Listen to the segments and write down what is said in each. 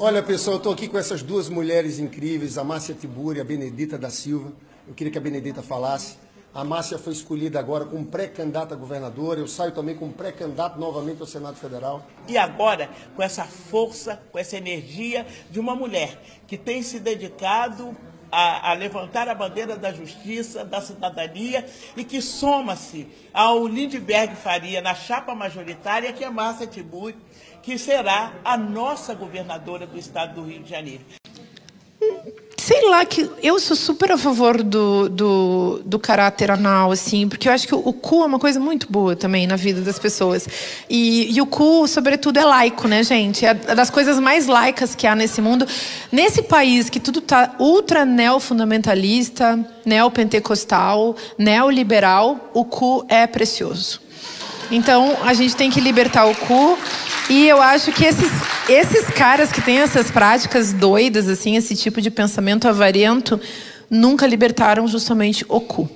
Olha, pessoal, eu estou aqui com essas duas mulheres incríveis, a Márcia Tiburi e a Benedita da Silva. Eu queria que a Benedita falasse. A Márcia foi escolhida agora como pré-candidata a governadora. Eu saio também como pré-candidato novamente ao Senado Federal. E agora, com essa força, com essa energia de uma mulher que tem se dedicado a levantar a bandeira da justiça, da cidadania, e que soma-se ao Lindbergh Faria na chapa majoritária, que é Márcia Tiburi, que será a nossa governadora do estado do Rio de Janeiro. Sei lá, que eu sou super a favor do caráter anal, assim, porque eu acho que o cu é uma coisa muito boa também na vida das pessoas. E o cu, sobretudo, é laico, né, gente? É das coisas mais laicas que há nesse mundo. Nesse país que tudo tá ultra neofundamentalista, neopentecostal, neoliberal, o cu é precioso. Então, a gente tem que libertar o cu. E eu acho que esses caras que têm essas práticas doidas, assim, esse tipo de pensamento avarento, nunca libertaram justamente o cu.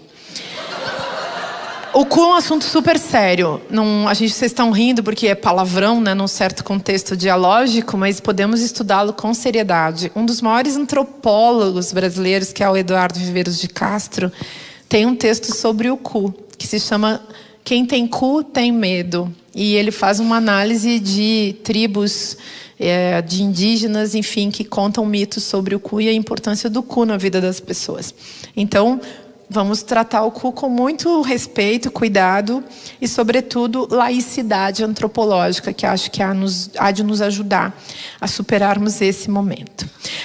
O cu é um assunto super sério. Vocês estão rindo porque é palavrão, né, num certo contexto dialógico, mas podemos estudá-lo com seriedade. Um dos maiores antropólogos brasileiros, que é o Eduardo Viveiros de Castro, tem um texto sobre o cu, que se chama Quem Tem Cu Tem Medo. E ele faz uma análise de tribos, de indígenas, enfim, que contam mitos sobre o cu e a importância do cu na vida das pessoas. Então, vamos tratar o cu com muito respeito, cuidado e, sobretudo, laicidade antropológica, que acho que há de nos ajudar a superarmos esse momento.